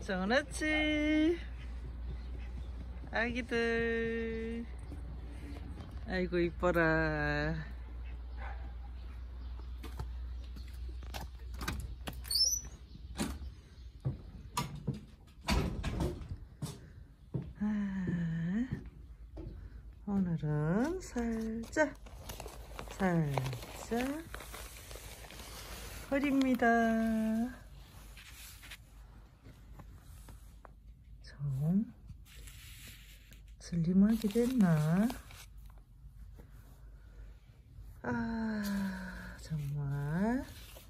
정은아치 아기들 아이고 이뻐라. 오늘은 살짝 허리입니다. 좀 슬림하게 됐나? 정말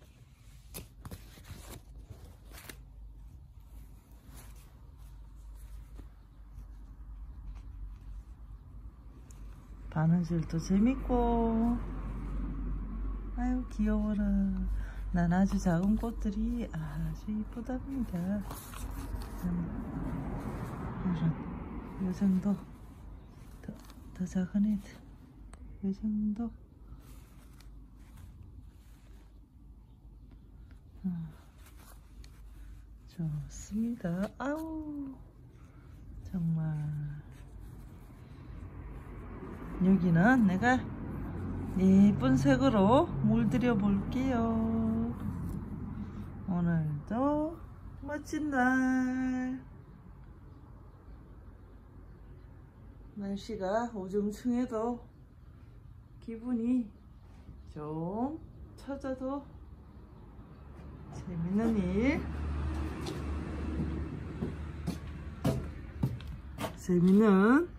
바느질도 재밌고 아유 귀여워라. 난 아주 작은 꽃들이 아주 이쁘답니다. 요 정도 더 작은 애들 요 정도 좋습니다. 아우 정말 여기는 내가 예쁜 색으로 물들여 볼게요. 오늘도 멋진 날. 날씨가 우중충해도 기분이 좀 처져도 재밌는 일. 재밌는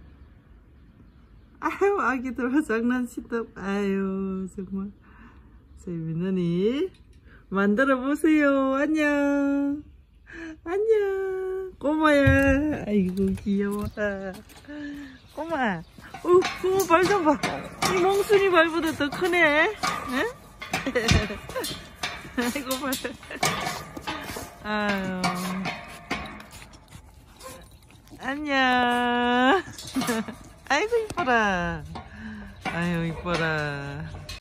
아유 아기들 장난치다. 아유 정말 재밌는 일 만들어 보세요. 안녕 꼬마야. 아이고 귀여워 꼬마. 꼬마 발 좀 봐. 이 몽순이 발보다 더 크네. 응? 아이고 발. 아유 안녕. 아이고 이뻐라. 아유 이뻐라.